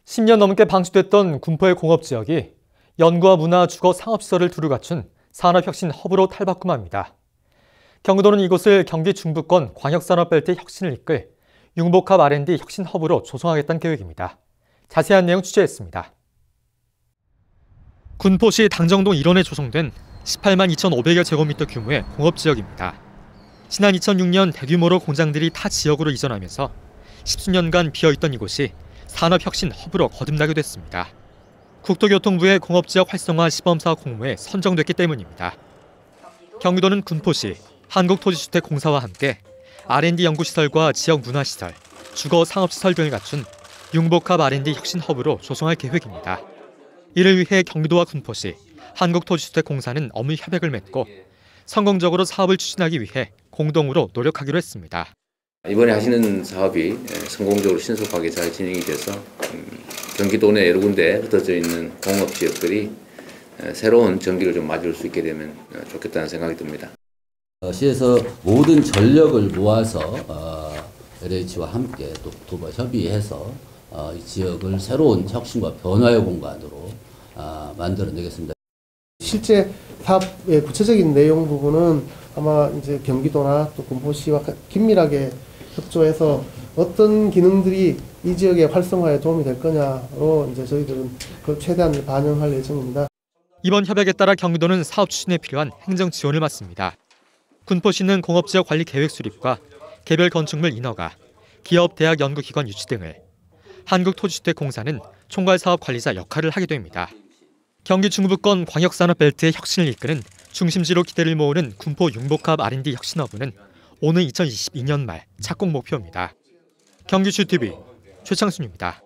10년 넘게 방치됐던 군포의 공업지역이 연구와 문화, 주거, 상업시설을 두루 갖춘 산업혁신 허브로 탈바꿈합니다. 경기도는 이곳을 경기 중부권 광역산업벨트 혁신을 이끌 융복합 R&D 혁신 허브로 조성하겠다는 계획입니다. 자세한 내용 취재했습니다. 군포시 당정동 일원에 조성된 18만 2,500여 제곱미터 규모의 공업지역입니다. 지난 2006년 대규모로 공장들이 타 지역으로 이전하면서 10수년간 비어있던 이곳이 산업혁신 허브로 거듭나게 됐습니다. 국토교통부의 공업지역 활성화 시범사업 공모에 선정됐기 때문입니다. 경기도는 군포시 한국토지주택공사와 함께 R&D 연구시설과 지역 문화시설, 주거 상업시설 등을 갖춘 융복합 R&D 혁신 허브로 조성할 계획입니다. 이를 위해 경기도와 군포시, 한국토지주택공사는 업무 협약을 맺고 성공적으로 사업을 추진하기 위해 공동으로 노력하기로 했습니다. 이번에 하시는 사업이 성공적으로 신속하게 잘 진행이 돼서 경기도 내 여러 군데 흩어져 있는 공업 지역들이 새로운 전기를 좀 맞이할 수 있게 되면 좋겠다는 생각이 듭니다. 시에서 모든 전력을 모아서 LH와 함께 또 국토부와 협의해서 이 지역을 새로운 혁신과 변화의 공간으로 만들어내겠습니다. 실제 사업의 구체적인 내용 부분은 아마 이제 경기도나 또 군포시와 긴밀하게 협조해서 어떤 기능들이 이 지역의 활성화에 도움이 될 거냐로 이제 저희들은 그걸 최대한 반영할 예정입니다. 이번 협약에 따라 경기도는 사업 추진에 필요한 행정 지원을 맡습니다. 군포시는 공업지역 관리 계획 수립과 개별 건축물 인허가, 기업, 대학, 연구기관 유치 등을, 한국토지주택공사는 총괄사업 관리자 역할을 하게 됩니다. 경기 중부권 광역산업벨트의 혁신을 이끄는 중심지로 기대를 모으는 군포 융복합 R&D 혁신허브는 오는 2022년 말 착공 목표입니다. 경기주TV 최창순입니다.